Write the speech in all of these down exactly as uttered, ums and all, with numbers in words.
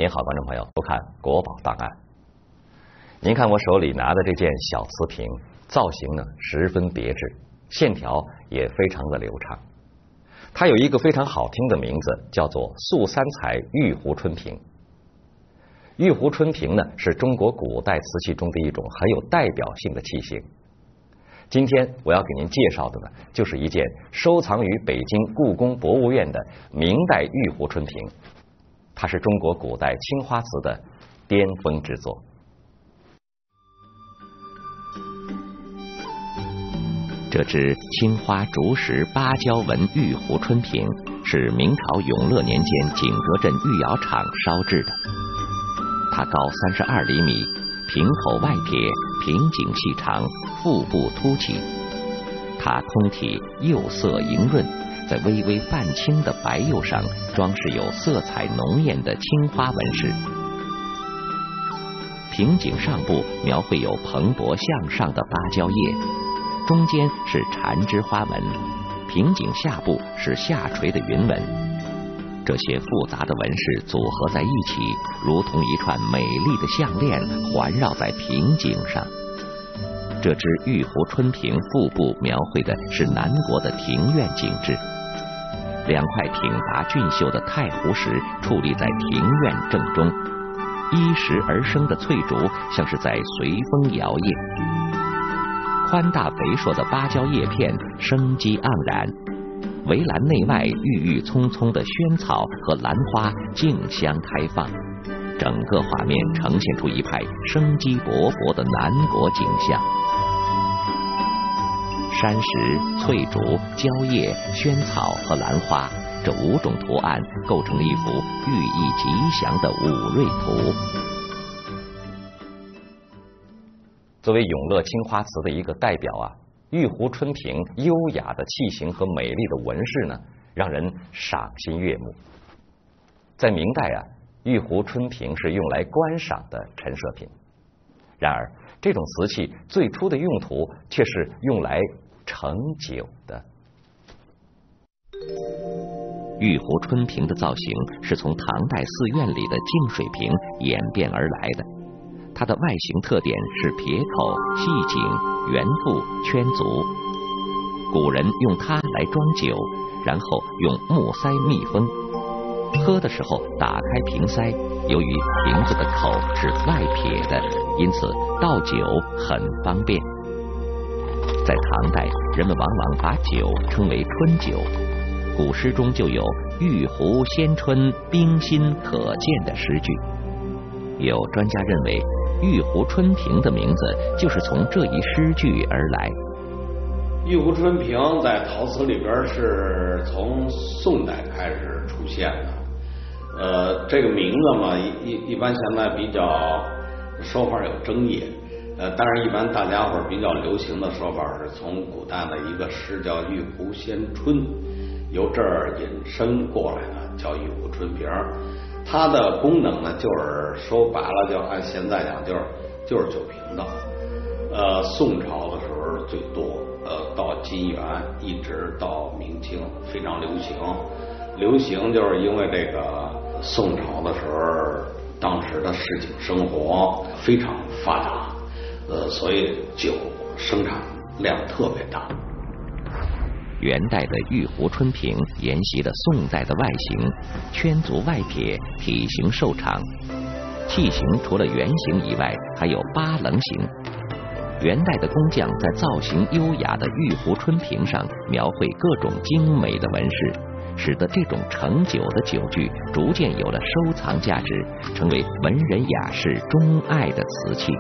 您好，观众朋友，收看《国宝档案》。您看我手里拿的这件小瓷瓶，造型呢十分别致，线条也非常的流畅。它有一个非常好听的名字，叫做素三彩玉壶春瓶。玉壶春瓶呢，是中国古代瓷器中的一种很有代表性的器型。今天我要给您介绍的呢，就是一件收藏于北京故宫博物院的明代玉壶春瓶。它是中国古代青花瓷的巅峰之作。 这只青花竹石芭蕉纹玉壶春瓶是明朝永乐年间景德镇御窑厂烧制的。它高三十二厘米，瓶口外撇，瓶颈细长，腹部凸起。它通体釉色莹润，在微微泛青的白釉上装饰有色彩浓艳的青花纹饰。瓶颈上部描绘有蓬勃向上的芭蕉叶，中间是缠枝花纹，瓶颈下部是下垂的云纹。这些复杂的纹饰组合在一起，如同一串美丽的项链环绕在瓶颈上。这只玉壶春瓶腹部描绘的是南国的庭院景致，两块挺拔俊秀的太湖石矗立在庭院正中，依石而生的翠竹像是在随风摇曳。宽大肥硕的芭蕉叶片生机盎然，围栏内外郁郁葱葱的萱草和兰花竞相开放，整个画面呈现出一派生机勃勃的南国景象。山石、翠竹、蕉叶、萱草和兰花，这五种图案构成了一幅寓意吉祥的五瑞图。 作为永乐青花瓷的一个代表啊，玉壶春瓶优雅的器型和美丽的纹饰呢，让人赏心悦目。在明代啊，玉壶春瓶是用来观赏的陈设品。然而，这种瓷器最初的用途却是用来盛酒的。 玉壶春瓶的造型是从唐代寺院里的净水瓶演变而来的。它的外形特点是撇口、细颈、圆腹、圈足。古人用它来装酒，然后用木塞密封。喝的时候打开瓶塞，由于瓶子的口是外撇的，因此倒酒很方便。在唐代，人们往往把酒称为春酒，古诗中就有玉壶先春，冰心可见的诗句。有专家认为，玉壶春瓶的名字就是从这一诗句而来。 玉壶春瓶在陶瓷里边是从宋代开始出现的。呃，这个名字嘛，一一般现在比较说法有争议。呃，但是一般大家伙比较流行的说法是从古代的一个诗叫玉壶先春，由这儿引申过来的，叫玉壶春瓶。它的功能呢，就是说白了，就按现在讲，就是就是酒瓶子。呃，宋朝的时候最多，呃，到金元一直到明清非常流行。流行就是因为这个宋朝的时候，当时的市井生活非常发达，呃，所以酒生产量特别大。 元代的玉壶春瓶沿袭了宋代的外形，圈足外撇，体型瘦长。器型除了圆形以外，还有八棱形。元代的工匠在造型优雅的玉壶春瓶上描绘各种精美的纹饰，使得这种盛酒的酒具逐渐有了收藏价值，成为文人雅士钟爱的瓷器。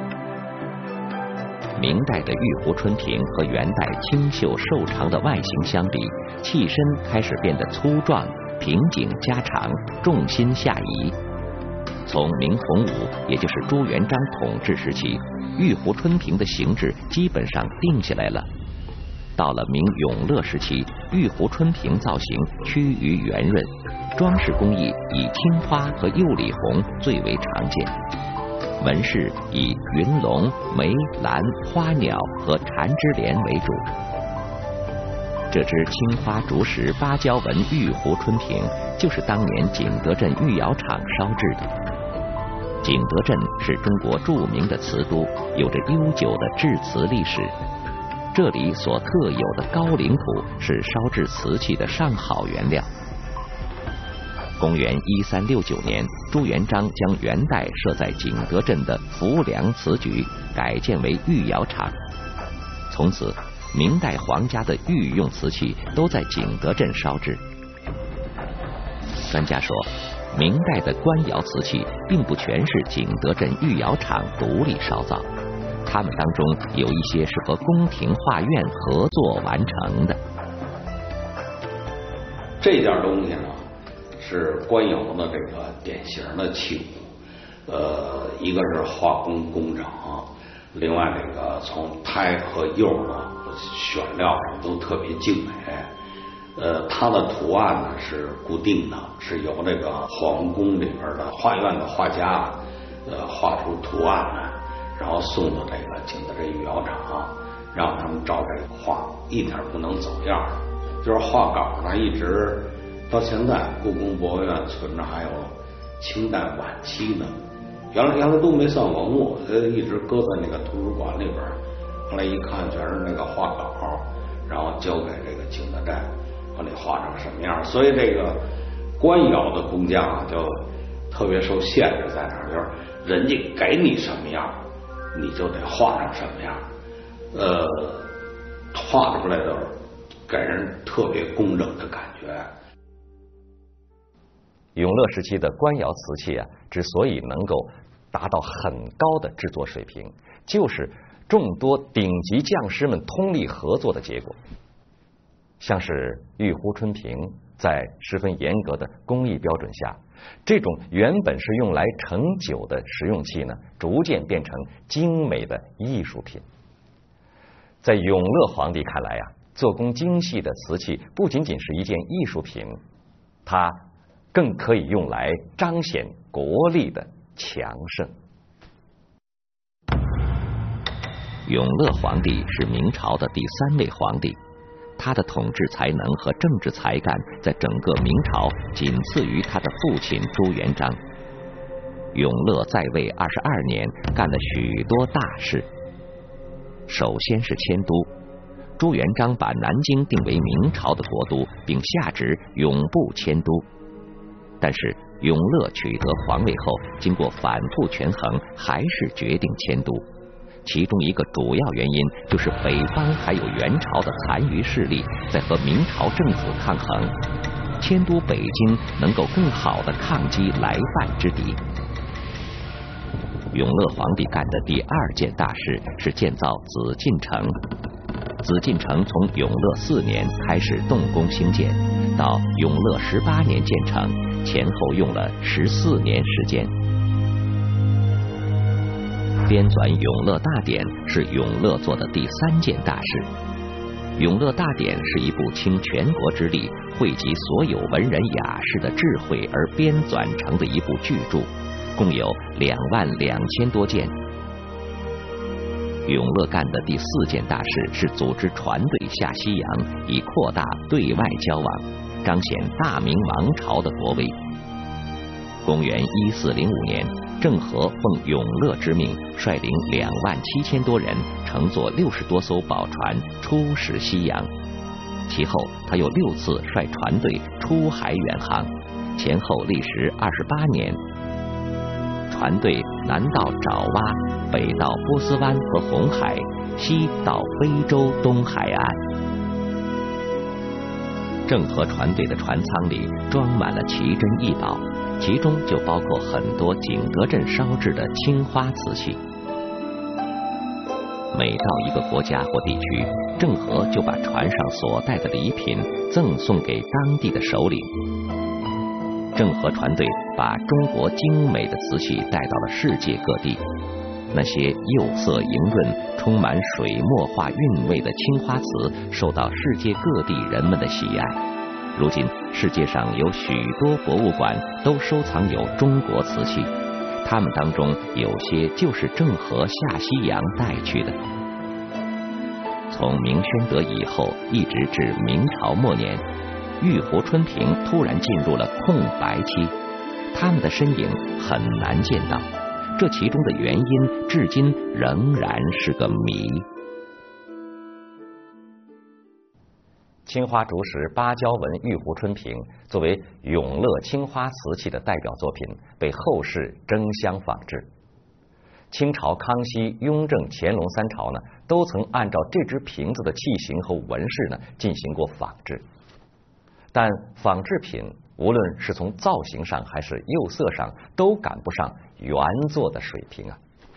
明代的玉壶春瓶和元代清秀瘦长的外形相比，器身开始变得粗壮，瓶颈加长，重心下移。从明洪武，也就是朱元璋统治时期，玉壶春瓶的形制基本上定下来了。到了明永乐时期，玉壶春瓶造型趋于圆润，装饰工艺以青花和釉里红最为常见。纹饰以云龙、梅兰、花鸟和缠枝莲为主。 这只青花竹石芭蕉纹玉壶春瓶，就是当年景德镇御窑厂烧制的。景德镇是中国著名的瓷都，有着悠久的制瓷历史。这里所特有的高岭土是烧制瓷器的上好原料。公元一三六九年，朱元璋将元代设在景德镇的浮梁瓷局改建为御窑厂，从此明代皇家的御用瓷器都在景德镇烧制。专家说，明代的官窑瓷器并不全是景德镇御窑厂独立烧造，它们当中有一些是和宫廷画院合作完成的。 这件东西呢，是官窑的这个典型的器物，呃，一个是画工工整，另外这个从胎和釉呢选料上都特别精美。呃，它的图案呢是固定的，是由这个皇宫里边的画院的画家呃画出图案来，然后送到这个景德镇御窑厂，让他们照这个画，一点不能走样。就是画稿呢，一直到现在，故宫博物院存着还有清代晚期的，原来原来都没算文物，呃，一直搁在那个图书馆里边。后来一看，全是那个画稿，然后交给这个景德镇，说你画成什么样。所以这个官窑的工匠就特别受限制在哪儿，就是人家给你什么样，你就得画成什么样，呃，画出来的给人特别工整的感觉。 永乐时期的官窑瓷器啊，之所以能够达到很高的制作水平，就是众多顶级匠师们通力合作的结果。像是玉壶春瓶，在十分严格的工艺标准下，这种原本是用来盛酒的食用器呢，逐渐变成精美的艺术品。在永乐皇帝看来啊，做工精细的瓷器不仅仅是一件艺术品，它更可以用来彰显国力的强盛。 永乐皇帝是明朝的第三位皇帝，他的统治才能和政治才干在整个明朝仅次于他的父亲朱元璋。永乐在位二十二年，干了许多大事。首先是迁都，朱元璋把南京定为明朝的国都，并下旨永不迁都。但是永乐取得皇位后，经过反复权衡，还是决定迁都。其中一个主要原因就是北方还有元朝的残余势力在和明朝政府抗衡，迁都北京能够更好地抗击来犯之敌。永乐皇帝干的第二件大事是建造紫禁城。紫禁城从永乐四年开始动工兴建，到永乐十八年建成，前后用了十四年时间。编纂《永乐大典》是永乐做的第三件大事。《永乐大典》是一部倾全国之力、汇集所有文人雅士的智慧而编纂成的一部巨著，共有两万两千多件。永乐干的第四件大事是组织船队下西洋，以扩大对外交往，彰显大明王朝的国威。公元一四零五年，郑和奉永乐之命，率领两万七千多人，乘坐六十多艘宝船出使西洋。其后，他又六次率船队出海远航，前后历时二十八年。船队南到爪哇，北到波斯湾和红海，西到非洲东海岸。郑和船队的船舱里装满了奇珍异宝，其中就包括很多景德镇烧制的青花瓷器。每到一个国家或地区，郑和就把船上所带的礼品赠送给当地的首领。郑和船队把中国精美的瓷器带到了世界各地，那些釉色莹润、充满水墨画韵味的青花瓷受到世界各地人们的喜爱。如今，世界上有许多博物馆都收藏有中国瓷器，它们当中有些就是郑和下西洋带去的。 从明宣德以后一直至明朝末年，玉壶春瓶突然进入了空白期，它们的身影很难见到，这其中的原因至今仍然是个谜。 青花竹石芭蕉纹玉壶春瓶作为永乐青花瓷器的代表作品，被后世争相仿制。清朝康熙、雍正、乾隆三朝呢，都曾按照这只瓶子的器型和纹饰呢进行过仿制，但仿制品无论是从造型上还是釉色上，都赶不上原作的水平啊。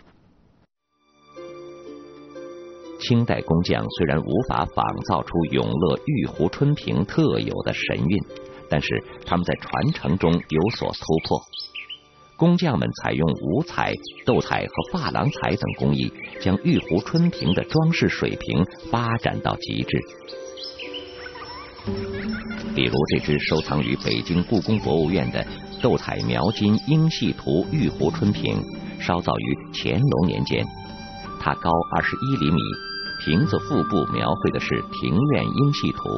清代工匠虽然无法仿造出永乐玉壶春瓶特有的神韵，但是他们在传承中有所突破。工匠们采用五彩、斗彩和珐琅彩等工艺，将玉壶春瓶的装饰水平发展到极致。比如这只收藏于北京故宫博物院的斗彩描金英系图玉壶春瓶，烧造于乾隆年间，它高二十一厘米，瓶子腹部描绘的是庭院英系图，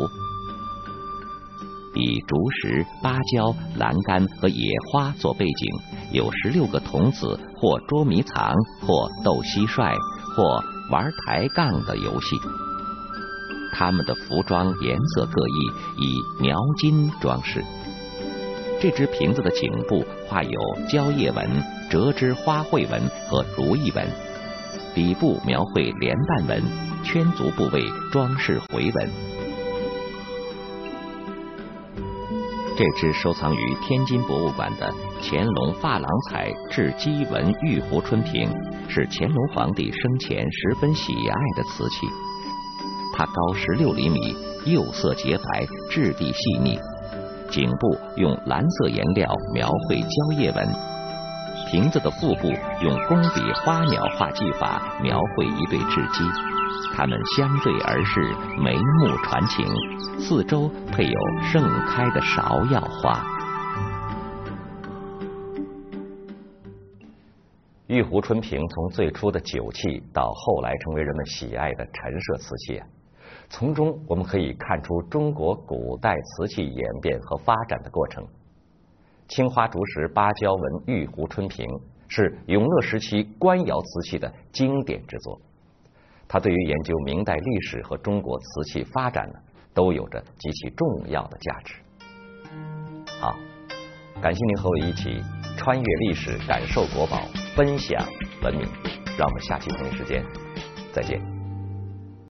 以竹石、芭蕉、栏杆和野花做背景，有十六个童子或捉迷藏，或斗蟋蟀，或玩抬杠的游戏。他们的服装颜色各异，以描金装饰。这只瓶子的颈部画有蕉叶纹、折枝花卉纹和如意纹，底部描绘莲瓣纹，圈足部位装饰回纹。这只收藏于天津博物馆的乾隆珐琅彩制鸡纹玉壶春瓶，是乾隆皇帝生前十分喜爱的瓷器。它高十六厘米，釉色洁白，质地细腻，颈部用蓝色颜料描绘蕉叶纹，瓶子的腹部用工笔花鸟画技法描绘一对雉鸡，它们相对而视，眉目传情，四周配有盛开的芍药花。 玉壶春瓶从最初的酒器到后来成为人们喜爱的陈设瓷器，从中我们可以看出中国古代瓷器演变和发展的过程。青花竹石芭蕉纹玉壶春瓶是永乐时期官窑瓷器的经典之作，它对于研究明代历史和中国瓷器发展呢，都有着极其重要的价值。好，感谢您和我一起穿越历史，感受国宝，分享文明。让我们下期同一时间再见。